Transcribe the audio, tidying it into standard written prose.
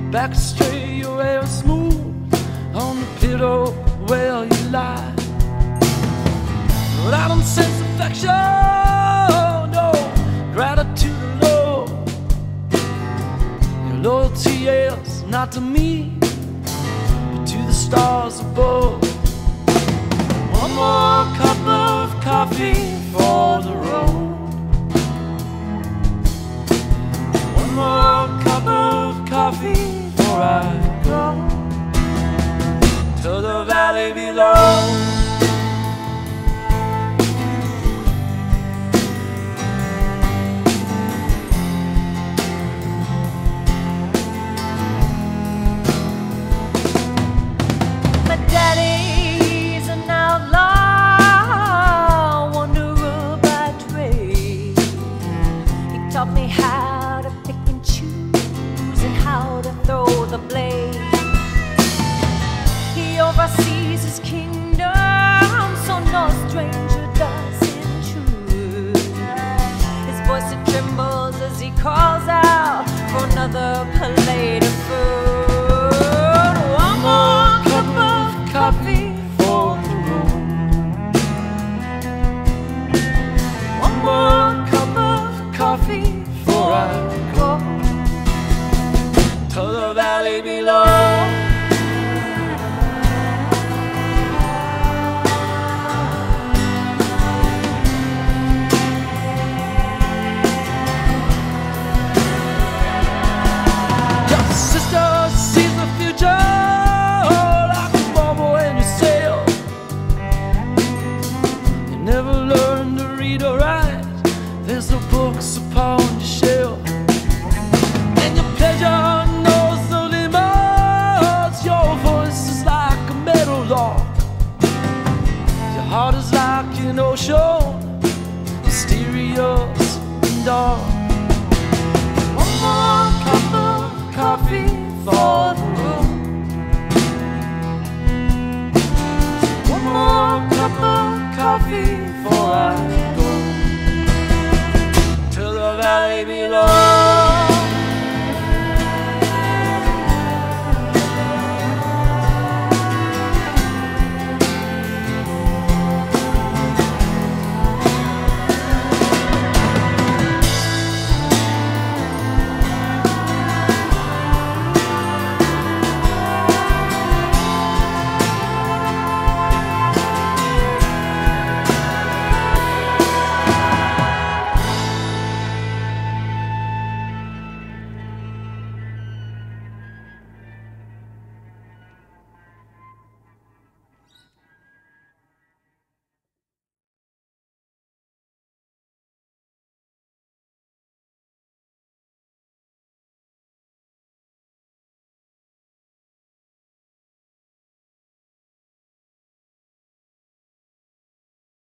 back straight, your hair smooth on the pillow where you lie. But I don't sense affection, no gratitude alone. Your loyalty is not to me, but to the stars above. One more cup of coffee for the road. One more cup of coffee before I go to the valley below. My daddy's an outlaw, wanderer by trade. He taught me how to pick and choose and how to throw the blade. He oversees his kingdom, so no stranger does intrude. His voice it trembles as he calls out for another plate of food. One more cup of coffee for the road. One more cup of coffee before I go to the valley below. Your sister sees the future like a bubble in your sail. You never learn to read or write, there's no books upon your shelf. And your pleasure knows no limits, your voice is like a meadow lark. Your heart is like an ocean, mysterious and dark. One more cup of coffee for